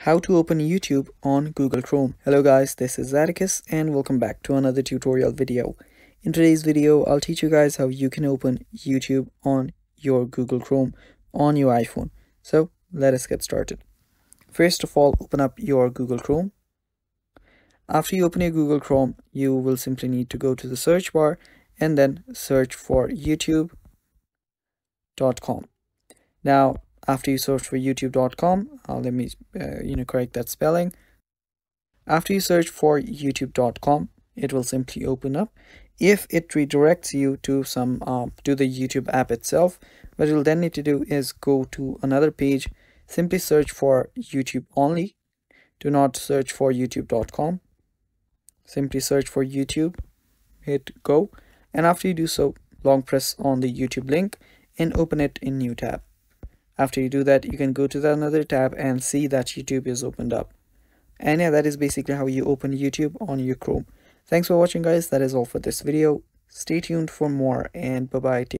How to open YouTube on Google Chrome. Hello guys, this is Atticus and welcome back to another tutorial video. In today's video, I'll teach you guys how you can open YouTube on your Google Chrome on your iPhone. So let us get started. First of all, open up your Google Chrome. After you open your Google Chrome, you will simply need to go to the search bar and then search for youtube.com. Now, after you search for youtube.com, let me correct that spelling. After you search for youtube.com, it will simply open up. If it redirects you to to the YouTube app itself, what you'll then need to do is go to another page. Simply search for YouTube only. Do not search for youtube.com. Simply search for YouTube, hit go, and after you do so, long press on the YouTube link and open it in new tab. After you do that, you can go to another tab and see that YouTube is opened up. And yeah, that is basically how you open YouTube on your Chrome. Thanks for watching guys. That is all for this video. Stay tuned for more and bye bye.